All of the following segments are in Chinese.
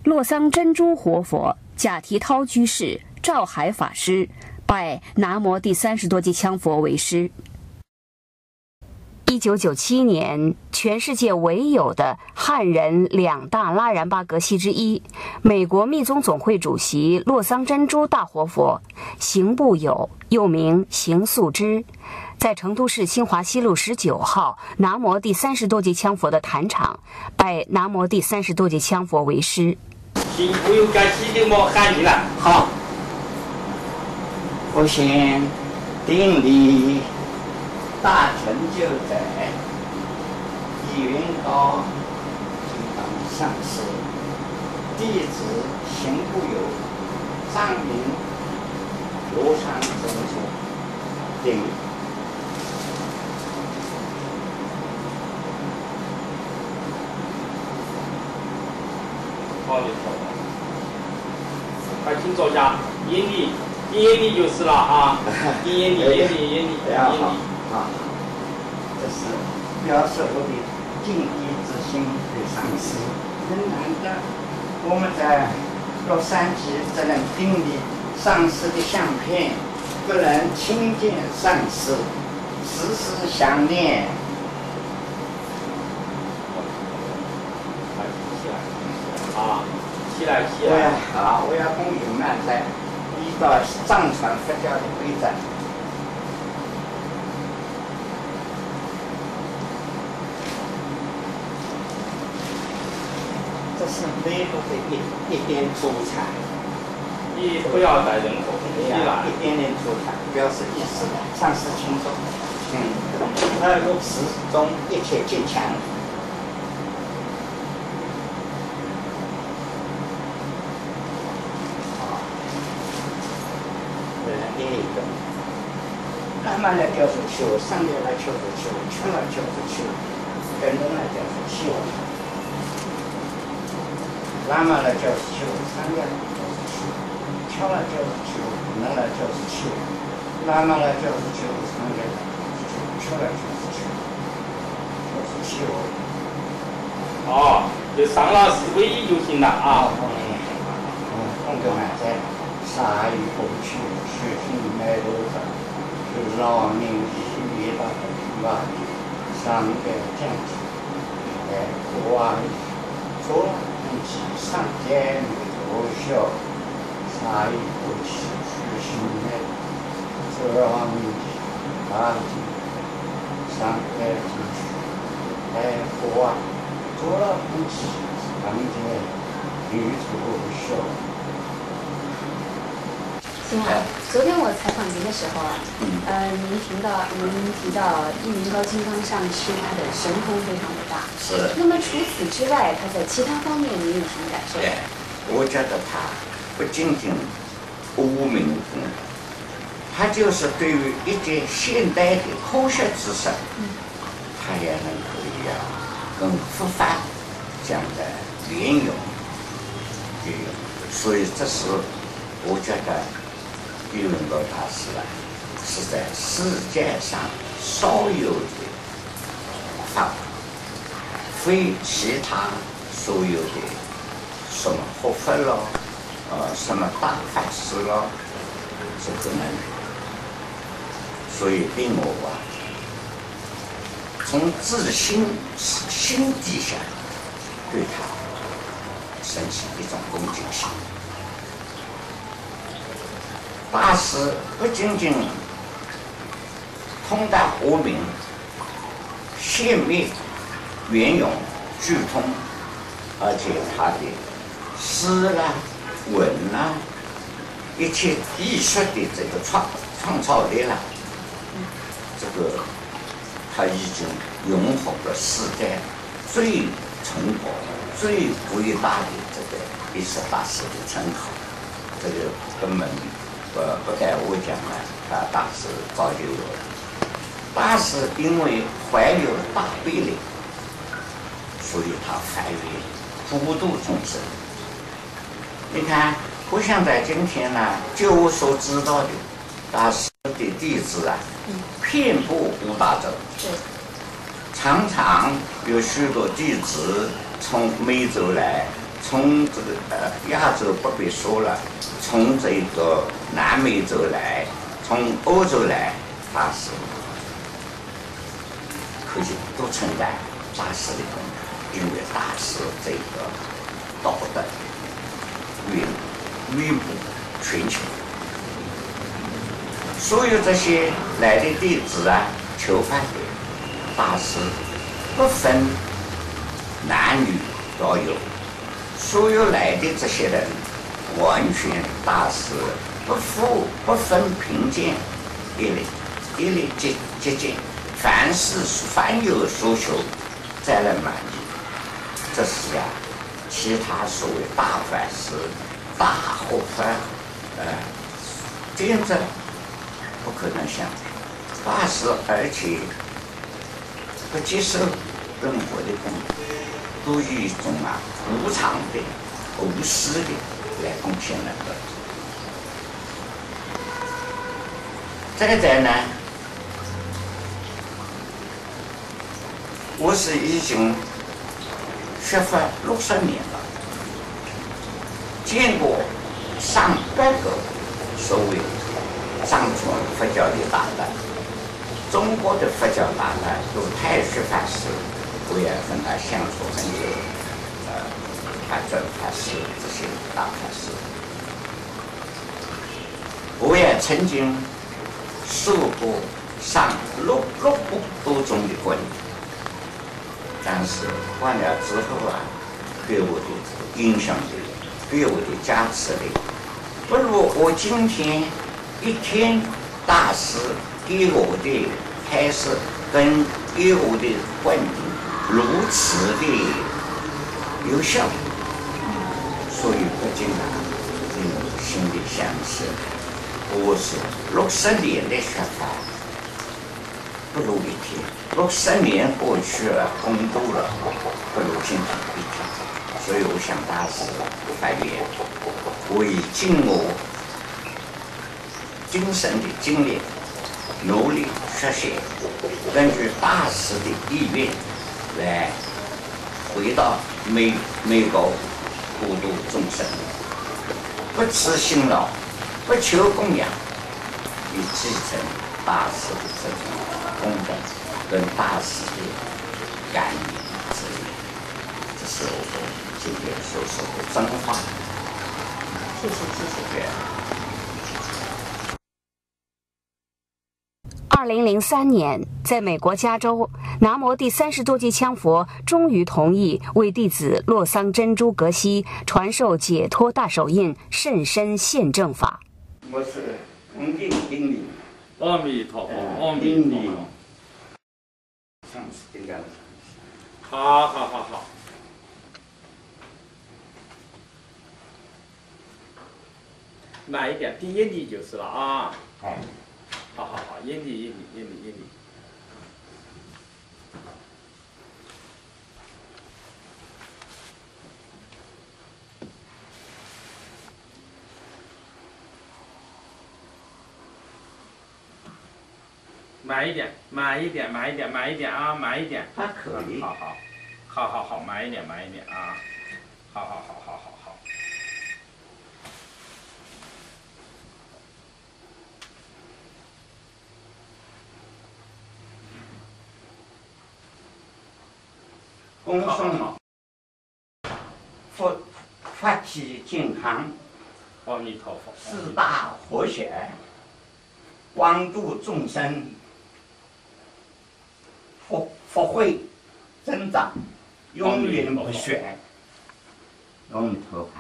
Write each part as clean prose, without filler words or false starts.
洛桑珍珠活佛、贾提涛居士、照海法师拜南摩第30多级羌佛为师。1997年，全世界唯有的汉人2大拉然巴格西之一，美国密宗总会主席洛桑珍珠大活佛邢步友，又名邢素之，在成都市新华西路19号南摩第30多级羌佛的坛场拜南摩第30多级羌佛为师。 邢步友该西的么喊你了？ 好，我先顶礼大成就在意云高金刚上师，弟子邢步友，藏名罗山珍珠，顶礼。 好的，快请坐下，眼里就是了啊，眼里。 啊，这是表示我的敬意之心对上师。很难得，我们在洛杉矶只能顶礼上师的相片，不能亲见上师，时时想念。 啊，起来！ 我要恭迎曼在依照藏传佛教的规则。这是美国的一点出彩， 你不要带任何东西了。 一点点出彩，表示意思上师清楚。二路始终一切尽强。慢慢来叫做秋，上来来叫做秋，秋了叫做秋，跟着来叫做秋。慢慢来叫做秋，上来来叫做秋，秋了叫做秋，能来叫做秋，慢慢来叫做秋，上来来秋了叫做秋，就是秋。 哦，就上了4归1就行了啊。 空格满载，鲨鱼过去，水晶埋头上。老命西里巴的吧，上边这样子，国左起上肩头笑，差一口气去心内，这老命啊，上边进去，国左了空气上肩女头笑。 邢老，昨天我采访您的时候啊，您提到一名高金刚上师，他的神通非常的大。 是。 那么除此之外，他在其他方面您有什么感受？ 对，我觉得他不仅仅无名功，他就是对于一件现代的科学知识，他也能可以跟佛法这样的运用，所以这是我觉得。玉文高大师啊，是在世界上少有的法，非其他所有的什么活佛咯，什么大法师咯，是不能的。所以令我从自心底下对他升起一种恭敬心。大师不仅仅通达无名、显密、圆融、具通，而且他的诗啦、文啦，一切艺术的这个创造力啦，这个他已经拥护了世界最崇高、最伟大的这个艺术大师的称号，这个根本。不该我讲了，他大师早就有了。大师因为怀有大悲力，所以他发愿普度众生。你看，不像在今天呢，就我所知道的，大师的弟子啊，遍布五大洲，常常有许多弟子从美洲来， 从这个亚洲不必说了，从这个南美洲来，从欧洲来，大师可以都承担大师的功劳，因为大师这个道德远布全球。所有这些来的弟子啊，求法的大师，不分男女老幼，所有来的这些人，完全大师不分贫贱，一律节俭，凡有所求，再来满足。这是啊，其他所谓大法师、大和尚，简直不可能想。大师而且不接受任何的供养，都以一种无偿的、无私的来贡献人的。再者呢，我是已经学佛60年了，见过上百个所谓藏传佛教的大德，中国的佛教大德有太虚法师，我也跟他相处很久，法尊法师这些大法师，我也曾经受过上6部多种的棍，但是换了之后啊，对我的影响力，对我的加持力，不如我今天一天大师给我的开示跟给我的灌顶如此的有效，所以不禁令我心里想起，我是60年的学法，不如一天；60年过去了，空度了，不如今天一天。所以我向大师发愿，我以尽我精神的精力，努力学习，根据大师的意愿来回到美国普度众生，不辞辛劳，不求供养，以继承大师的这种功德跟大师的感应之力。这是我今天所说的真话。 谢谢。 2003年，在美国加州，南无第30多届羌佛终于同意为弟子洛桑珍珠格西传授解脱大手印甚深现正法。 我是恭敬顶礼， 阿弥陀佛，阿弥陀佛。 上次应该。 好。慢一点，滴眼底就是了啊。 哎。 好，眼底。慢一点啊，慢一点。 还可以。 好，慢一点啊。好。 恭送法体健康， 阿弥陀佛， 四大和谐，广度众生，福慧增长，永远不绝。阿弥陀佛。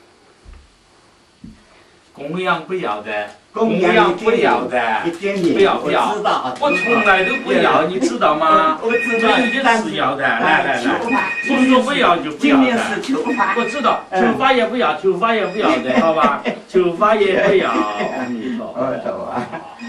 供养不要的， 供养不要的，不要，我从来都不要，你知道吗？ 我知道， 这一定是要的，来，我说不要就不要的，我知道，求法也不要的，好吧？求法也不要，阿弥陀佛。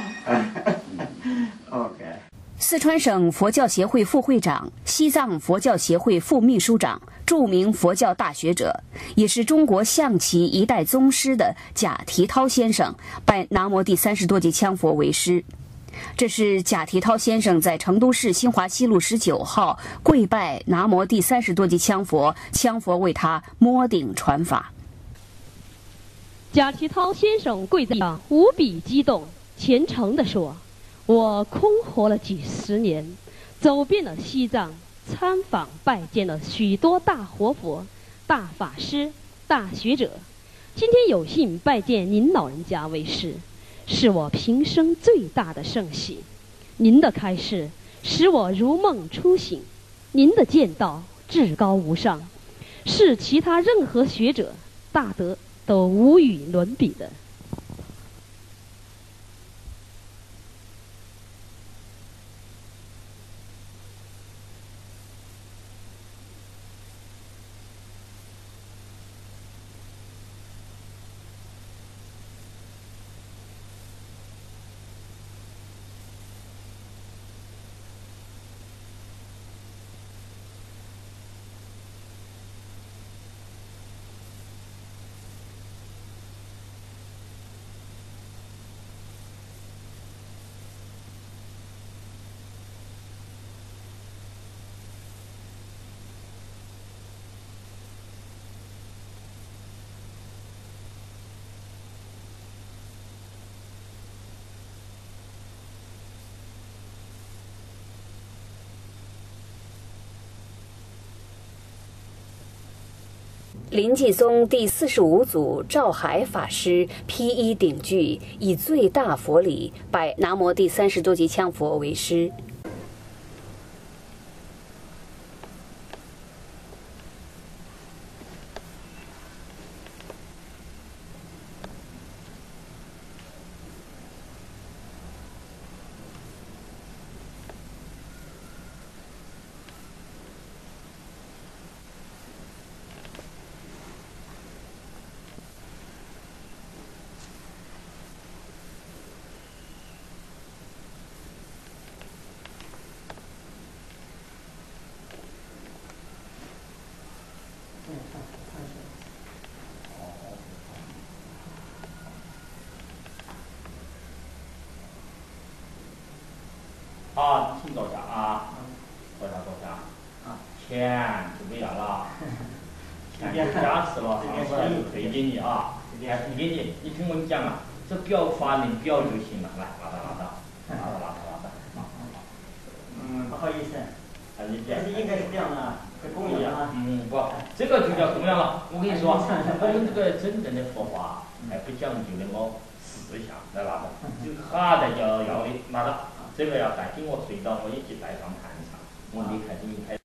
OK。 四川省佛教协会副会长、西藏佛教协会副秘书长、著名佛教大学者，也是中国象棋一代宗师的贾提涛先生，拜南无第30多届羌佛为师。 这是贾提涛先生在成都市新华西路19号跪拜南无第30多级羌佛，羌佛为他摸顶传法。 贾提涛先生跪在那无比激动，虔诚地说：“我空活了几十年，走遍了西藏，参访拜见了许多大活佛、大法师、大学者，今天有幸拜见您老人家为师，是我平生最大的盛喜。您的开示使我如梦初醒，您的见道至高无上，是其他任何学者大德都无与伦比的。” 临济宗第45祖照海法师披衣顶具，以最大佛礼拜南无第30多级羌佛为师。 好，请坐下啊，坐下。钱就不要了，钱就加持了，上次就退给你啊，还不给你，你听我讲啊，这表法能表就行了，来，拿到。 不好意思，但是应该是这样的，这供养啊。 不，这个就叫供养了。我跟你说，我们这个真正的佛法还不讲究那么思想，来拿着，这个哈的要的拿着，这个要带紧我睡到我一起带上坛上，我离开。